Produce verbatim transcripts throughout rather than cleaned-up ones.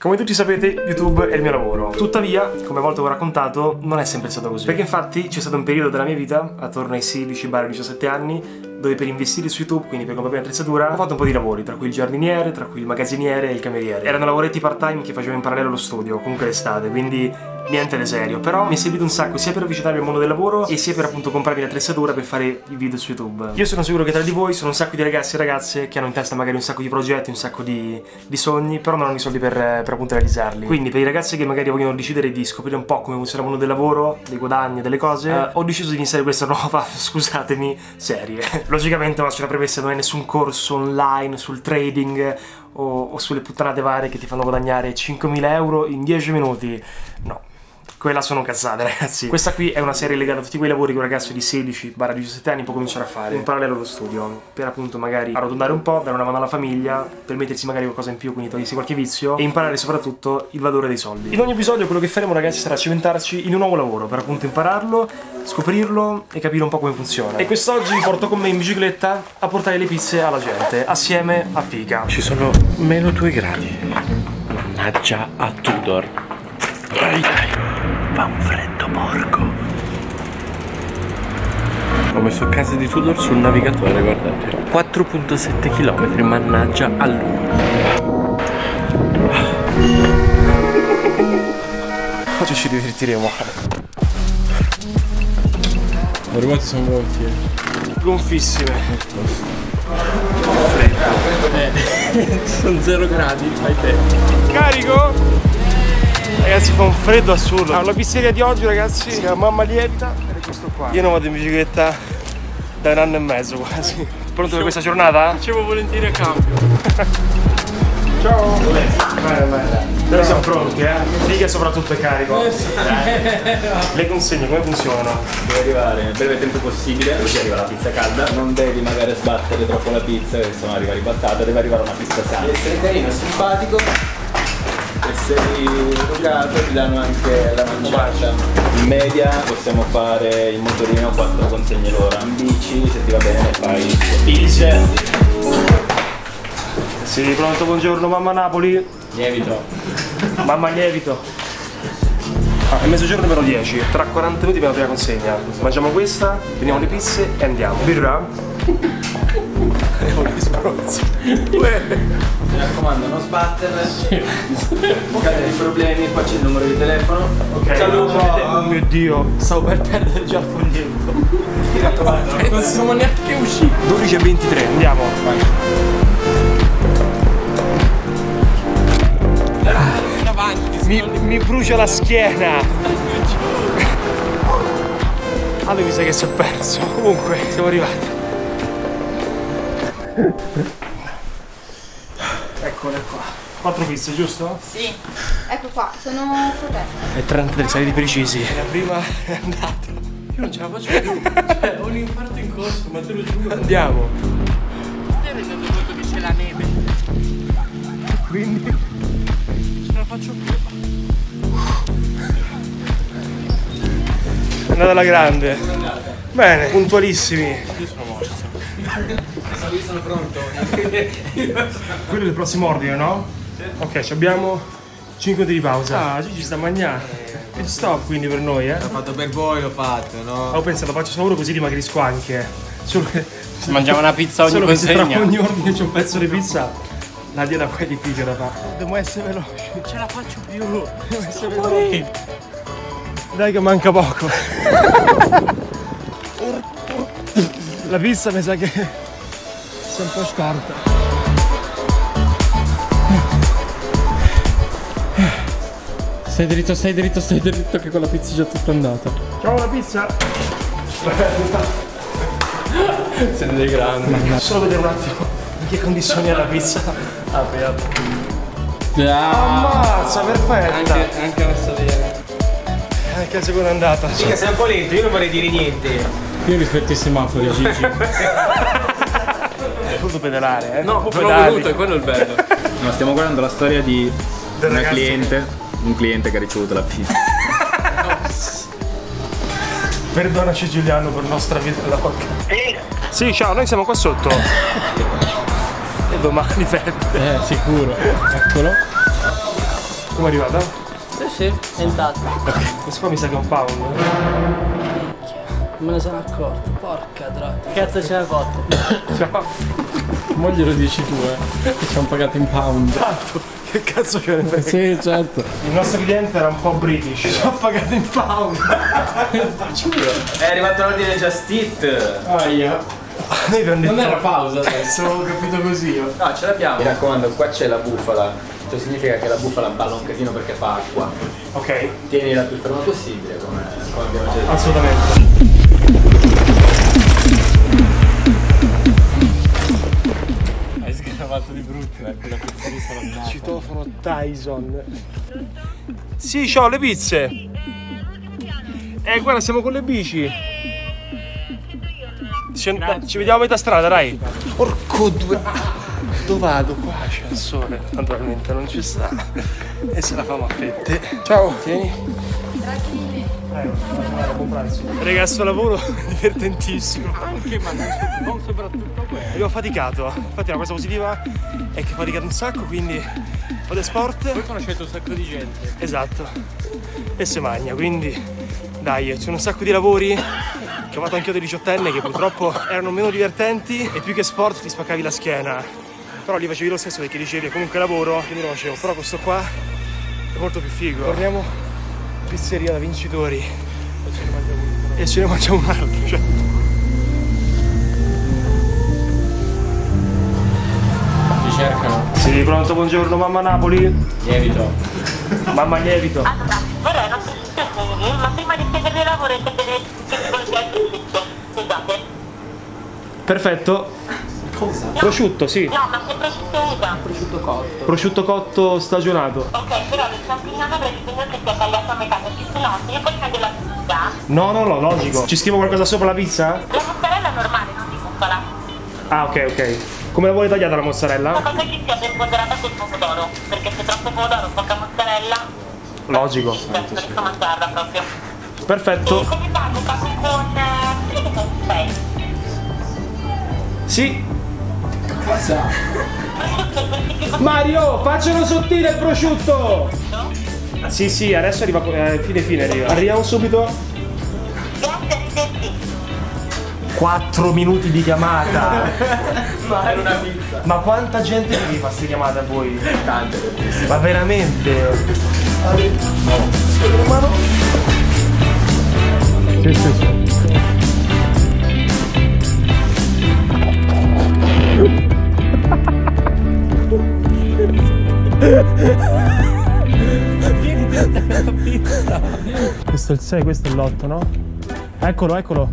Come tutti sapete, YouTube è il mio lavoro. Tuttavia, come a volte ho raccontato, non è sempre stato così. Perché infatti c'è stato un periodo della mia vita, attorno ai sedici diciassette anni, dove per investire su YouTube, quindi per comprare attrezzatura, ho fatto un po' di lavori, tra cui il giardiniere, tra cui il magazziniere e il cameriere. Erano lavoretti part-time che facevo in parallelo allo studio, comunque l'estate, quindi niente di serio. Però mi è servito un sacco sia per avvicinarmi al mondo del lavoro e sia per appunto comprarmi l'attrezzatura per fare i video su YouTube. Io sono sicuro che tra di voi sono un sacco di ragazzi e ragazze che hanno in testa magari un sacco di progetti, un sacco di, di sogni, però non hanno i soldi per, per appunto realizzarli. Quindi per i ragazzi che magari vogliono decidere di scoprire un po' come funziona il mondo del lavoro, dei guadagni, delle cose, eh, ho deciso di iniziare questa nuova, scusatemi, serie. Logicamente faccio una premessa, non è nessun corso online sul trading o, o sulle puttanate varie che ti fanno guadagnare cinquemila euro in dieci minuti, no. Quella sono cazzate, ragazzi. Questa qui è una serie legata a tutti quei lavori che un ragazzo di sedici diciassette anni può cominciare a fare in parallelo allo studio, per appunto magari arrotondare un po', dare una mano alla famiglia, per mettersi magari qualcosa in più, quindi togliersi qualche vizio e imparare soprattutto il valore dei soldi. In ogni episodio quello che faremo, ragazzi, sarà cimentarci in un nuovo lavoro, per appunto impararlo, scoprirlo e capire un po' come funziona. E quest'oggi mi porto con me in bicicletta a portare le pizze alla gente, assieme a Pica. Ci sono meno due gradi. Mannaggia a Tudor. Dai, dai. Fa un freddo porco. Ho messo casa di Tudor sul navigatore, guardate. quattro virgola sette chilometri, mannaggia a lui. Oggi ci divertiremo. Le ruote sono gonfie. Gonfissime. Freddo. Eh, sono zero gradi, fai te. Carico? Ragazzi, fa un freddo assurdo. Allora, la pizzeria di oggi, ragazzi, si chiama Mamma Lievita ed è questo qua. Io non vado in bicicletta da un anno e mezzo quasi. Pronto per questa giornata? Facevo volentieri a cambio. Ciao. Bene, bene. Noi siamo pronti, eh? Figa soprattutto è carico. Eh sì. Le consegne come funzionano? Devi arrivare nel breve tempo possibile, così arriva la pizza calda. Non devi magari sbattere troppo la pizza, che insomma arriva ribattata, deve arrivare una pizza sana. Devi essere carino, simpatico. E sei educato ti danno anche la manciata. In media possiamo fare in motorino quattro consegne l'ora. In bici, se ti va bene, fai pizze. Sì, pronto, buongiorno, mamma Napoli. Lievito. Mamma Lievito. Ah, è mezzogiorno meno dieci, tra quaranta minuti per la prima consegna. Mangiamo questa, prendiamo le pizze e andiamo. Birra? Che sprozzo. Mi raccomando, non sbatterle. In caso di problemi, qua c'è il numero di telefono. Ok. Saluto. Oh mio Dio, stavo per perdere già il foglietto. Mi raccomando, Non siamo neanche usciti. dodici e ventitré, andiamo. vai. In avanti. Mi, mi brucia la schiena. Allora mi sa che si è perso. Comunque, siamo arrivati. Eccole qua. Quattro pizze, giusto? Sì, ecco qua, sono protette. E trentatré saliti precisi. La prima è andata. Io non ce la faccio più. Cioè, ho un infarto in corso, ma te lo giuro. Andiamo. Stai rendendo conto che c'è la neve? Quindi Non ce la faccio più. è andata alla grande. Bene, puntualissimi. Io sono morto. Io sono pronto. Quello è il prossimo ordine, no? Ok, ci abbiamo cinque minuti di pausa. Ah, Gigi sta a mangiare. Pit stop quindi per noi, eh? L'ho fatto per voi, l'ho fatto, no? Ho pensato, faccio solo così dimagrisco anche. Solo che Si mangiava una pizza ogni solo che se tra consegna. ogni ordine c'è un pezzo di pizza, la dieta poi è difficile da fare. Dobbiamo essere veloci. Non ce la faccio più. Dobbiamo essere veloci. Dai che manca poco. La pizza mi sa che si è un po' scorta. Stai dritto, stai dritto, stai dritto che con la pizza è già tutta andata. Ciao la pizza! Siete dei grandi. Solo vedere un attimo in che condizioni è la pizza. Apri, apri. Ah, Ammazza, perfetta! anche, anche la stadiera. Anche la seconda andata. Mica sei un po' lento, io non vorrei dire niente. Io rispetto i semafori, Gigi. Hai voluto pedalare, eh? No, Tu non ho pedali. voluto, è quello il bello. No, stiamo guardando la storia di Del una ragazzo cliente, un cliente che ha ricevuto la pizza. Perdonaci Giuliano per nostra vita della porca. Sì, ciao, noi siamo qua sotto. E domani Fede. Eh, sicuro. Eccolo. Come è arrivata? Sì, sì, è intatta. Ok, questo qua mi sa che è un pound. Non me ne sono accorto, porca droga. Che cazzo ce l'hai fatto? Ciao. Mo glielo dici tu, eh. Che ci hanno pagato in pound. Tanto. Che cazzo ce ne frega? Sì, certo. Il nostro cliente era un po' british. Ci ha pagato in pound. È arrivato l'ordine Just Eat. Ah, io. Noi abbiamo detto. Non era pausa adesso, Ho capito così io. no, ce l'abbiamo. Mi raccomando, qua c'è la bufala. Cioè significa che la bufala balla un casino perché fa acqua. Ok. Tienila più ferma possibile, come, come abbiamo già detto. Assolutamente. Hai sgravato di brutto, ecco la pizzeria sarà andata. Citofono Tyson. Sì, ciao, le pizze. Eh, guarda, siamo con le bici. Ci, ci vediamo a metà strada, dai. Porco due. Dove vado? Qua c'è il sole. Naturalmente non ci sta. E se la famo a fette. Ciao. Tieni. Tranquilli. Eh, buon pranzo. Raga, sto lavoro divertentissimo. Anche, ma non soprattutto quello. Abbiamo faticato. Infatti la cosa positiva è che faticato un sacco, quindi fate sport. Poi conoscete un sacco di gente. Esatto. E se magna, quindi dai, c'è un sacco di lavori che ho fatto anch'io da diciottenne che purtroppo erano meno divertenti e più che sport ti spaccavi la schiena. Però li facevi lo stesso perché dicevi comunque lavoro, quindi lo facevo. Però questo qua è molto più figo. Torniamo in pizzeria da vincitori e ce ne mangiamo un altro, cioè. Ti cercano. Sì, pronto, buongiorno, mamma Napoli. Lievito. Mamma lievito. Allora, vorrei non piacere, ma prima di chiedere il lavoro e chiedere che scusate. Perfetto. Cosa? Prosciutto, sì. No, ma che prosciutto usa? Prosciutto cotto. Prosciutto cotto stagionato. Ok, però il champignone avrei bisogno che sia tagliato a metà, perché sennò se io poi taglio la pizza, No, no, no, logico. Ci scrivo qualcosa sopra la pizza? la mozzarella è normale, non di bufala. Ah, ok, ok. Come la vuole tagliata la mozzarella? Una cosa che sia ben ponderata col pomodoro, perché se troppo pomodoro, poca mozzarella, Logico. cioè, non riesco a mangiarla proprio. Perfetto. E come pago? Pago con... eh, che con sei. Sì. Cosa? Mario, faccelo sottile il prosciutto! Sì, sì, adesso arriva, eh, fine fine arriva. Arriviamo subito. Grazie, arrivederci. quattro minuti di chiamata. Ma era una pizza. Ma quanta gente vi fa queste chiamate a voi? Tante. Ma veramente? Sì, sì, sì. Questo è il sei, questo è l'otto, no? Eccolo, eccolo.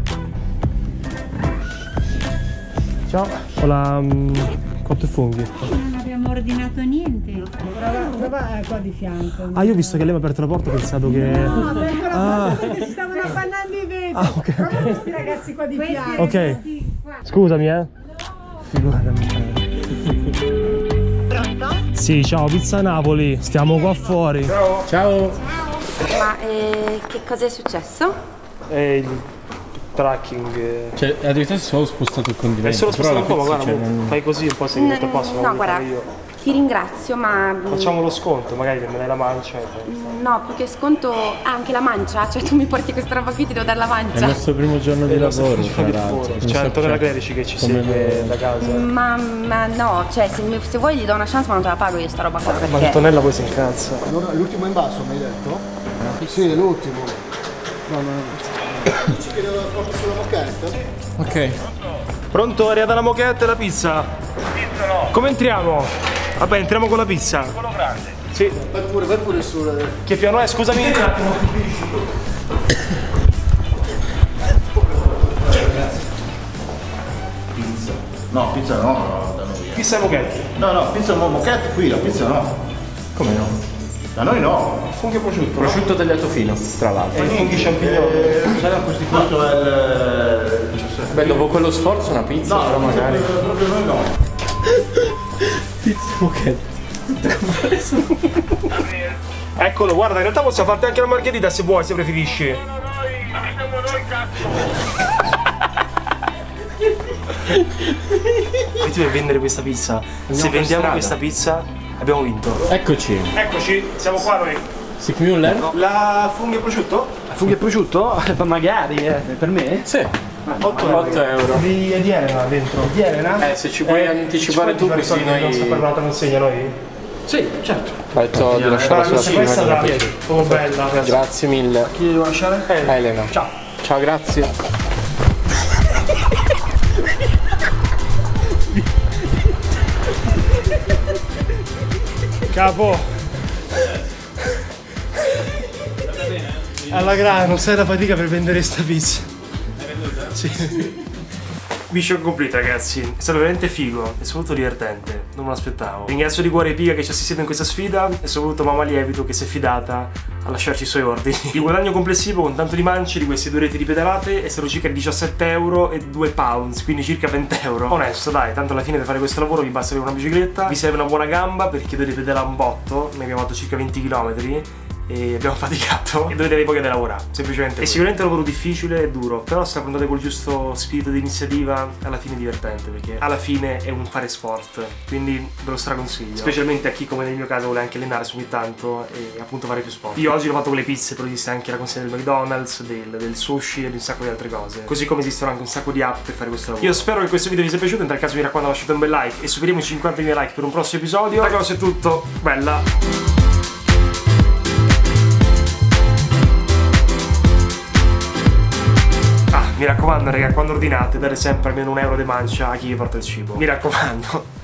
Ciao, ho la um, cotto e funghi. Non abbiamo ordinato niente. Prova qua di fianco. Ah, io ho visto che lei mi ha aperto la porta, ho pensato che... No, aperto la Ah. porta perché si stavano appannando i vetri. Ah, ok. Prova questi ragazzi qua di fianco. Ok. Scusami, eh. Figurati. Pronto? Sì, ciao, pizza Napoli. Stiamo qua fuori. Ciao. Ciao. Ma eh, che cosa è successo? È il tracking. eh. Cioè, addirittura si sono spostato il condimento. È solo spostato un po', ma guarda, cioè, non... fai così un po' se mi metto qua, se no, non guarda, io. ti ringrazio, ma... Facciamo lo sconto, magari che me dai la mancia. E poi... No, più che sconto... Ah, anche la mancia? Cioè tu mi porti questa roba qui, ti devo dare la È il mancia? nostro primo giorno di È il nostro lavoro, primo tra giorno di l'altro. lavoro. Non C'è so, Antonella cioè, Clerici che ci come segue lo- da casa. Ma, ma no, cioè se, mi- se vuoi gli do una chance ma non te la pago io sta roba qua Ma perché... Antonella poi si incazza. Allora, l'ultimo in basso mi hai detto? Sì, l'ultimo. No, no, no. Ci chiedo proprio sulla moquette? Ok. Pronto? È arrivata la moquette e la pizza? Pizza no. Come entriamo? Vabbè, entriamo con la pizza. Quello grande. Sì. Vai pure, vai pure sulla... Che piano è? Scusami un attimo. Pizza. No, pizza no, no, da noi. Pizza e moquette. No, no, pizza no, moquette qui, la pizza no. Come no? Da noi no. Funghi e prosciutto. Prosciutto tagliato fino, tra l'altro. E funghi champignoni. Eh, sarà costituito il diciassette. Beh, dopo quello sforzo una pizza, No, però magari. proprio, proprio noi no. Pizza moquette. Eccolo, guarda, in realtà possiamo farti anche la margherita se vuoi, se preferisci. E tu devi vendere questa pizza. Se vendiamo strada. questa pizza, abbiamo vinto. Eccoci. Eccoci, siamo qua noi. Sickmüller? No. La funghi e prosciutto? La funghi e prosciutto? Ma magari, eh, per me? Sì. otto euro. Di, di Elena dentro. Di Elena? Eh, se ci puoi eh, anticipare tu così noi... Non sta per un'altra consegna noi? Sì, certo. Ho detto di lasciare sulla scrivania. Oh, bella. Grazie mille. Chi devo lasciare? Eh, Elena. Ciao. Ciao, grazie. Capo. Alla grana, non sai la fatica per vendere sta pizza. L'hai venduta? Sì. Mission complete, ragazzi, è stato veramente figo e soprattutto divertente, non me lo aspettavo. Ringrazio di cuore Piga che ci ha assistito in questa sfida e soprattutto mamma Lievito che si è fidata a lasciarci i suoi ordini. Il guadagno complessivo con tanto di mance di queste due reti ripedalate è stato circa diciassette euro e due pounds, quindi circa venti euro. Onesto, dai, tanto alla fine per fare questo lavoro vi basta avere una bicicletta, vi serve una buona gamba perché dovete pedalare un botto, noi abbiamo fatto circa venti chilometri e abbiamo faticato e dovete avere voglia di lavorare, semplicemente. È sicuramente un lavoro difficile e duro, però se affrontate col giusto spirito di iniziativa alla fine è divertente, perché alla fine è un fare sport, quindi ve lo straconsiglio, specialmente a chi come nel mio caso vuole anche allenarsi ogni tanto e appunto fare più sport. Io oggi l'ho fatto con le pizze, però esiste anche la consegna del McDonald's, del, del sushi e di un sacco di altre cose, così come esistono anche un sacco di app per fare questo lavoro. Io spero che questo video vi sia piaciuto, in tal caso mi raccomando lasciate un bel like e superiamo i cinquantamila like per un prossimo episodio. Ragazzi, è tutto, bella! Mi raccomando, raga, quando ordinate date sempre almeno un euro di mancia a chi vi porta il cibo. Mi raccomando.